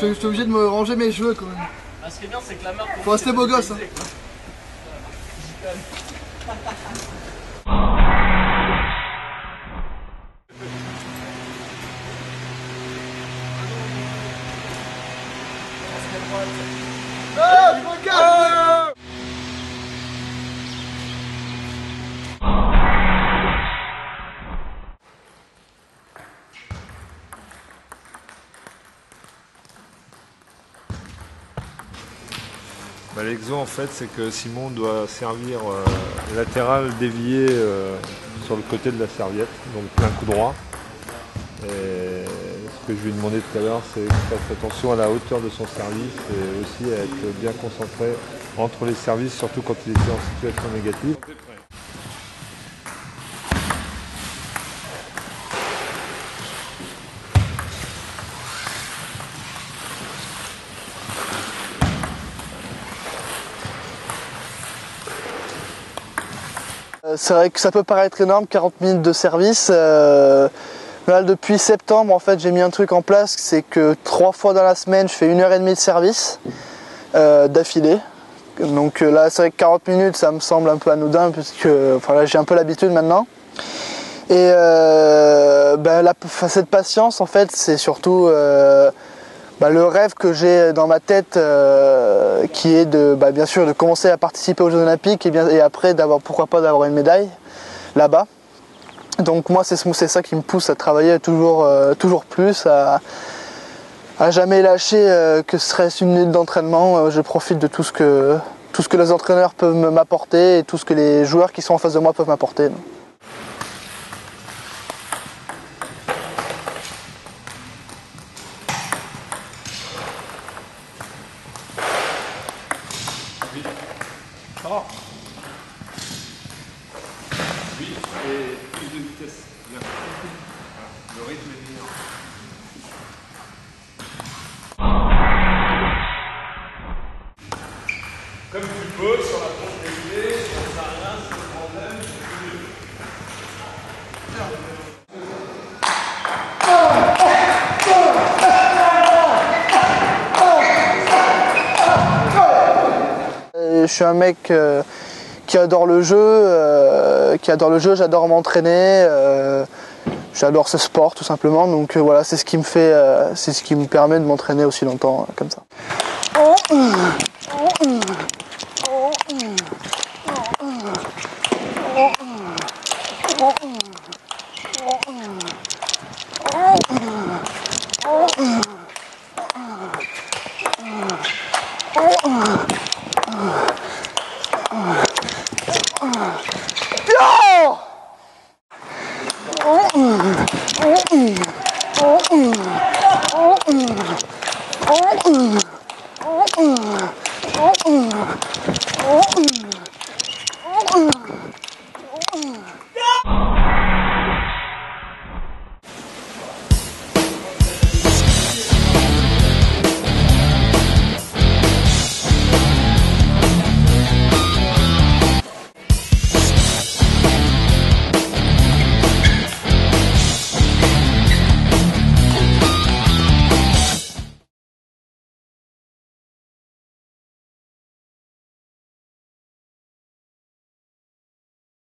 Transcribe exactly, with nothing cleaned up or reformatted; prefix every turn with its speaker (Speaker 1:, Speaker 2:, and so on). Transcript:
Speaker 1: J'étais obligé de me ranger mes cheveux quand même.
Speaker 2: Ah, ce qui est bien, c'est que la marque.
Speaker 1: Faut rester beau gosse. Hein. Ah, je me casse.
Speaker 3: Bah, l'exo en fait c'est que Simon doit servir euh, latéral dévié euh, sur le côté de la serviette, donc plein coup droit. Et ce que je lui ai demandé tout à l'heure, c'est qu'il fasse attention à la hauteur de son service et aussi à être bien concentré entre les services, surtout quand il était en situation négative.
Speaker 1: C'est vrai que ça peut paraître énorme, quarante minutes de service. Euh, là, depuis septembre, en fait, j'ai mis un truc en place, c'est que trois fois dans la semaine, je fais une heure et demie de service euh, d'affilée. Donc là, c'est vrai que quarante minutes, ça me semble un peu anodin, puisque enfin, là, j'ai un peu l'habitude maintenant. Et euh, ben, la, cette patience, en fait, c'est surtout euh, bah, le rêve que j'ai dans ma tête, euh, qui est de, bah, bien sûr, de commencer à participer aux Jeux Olympiques et, bien, et après d'avoir, pourquoi pas, d'avoir une médaille là-bas. Donc moi, c'est ça qui me pousse à travailler toujours, euh, toujours plus, à, à jamais lâcher, euh, que ce serait une minute d'entraînement. Euh, je profite de tout ce que, tout ce que les entraîneurs peuvent m'apporter et tout ce que les joueurs qui sont en face de moi peuvent m'apporter.
Speaker 3: Oh. Oui, et plus de vitesse. Bien. Le rythme est meilleur. Comme tu peux, sur la pompe régulée, ça ne sert à rien, c'est le problème, c'est mieux.
Speaker 1: Je suis un mec euh, qui adore le jeu, euh, qui adore le jeu, j'adore m'entraîner, euh, j'adore ce sport tout simplement, donc euh, voilà, c'est ce qui me fait, euh, c'est ce qui me permet de m'entraîner aussi longtemps euh, comme ça. Oh!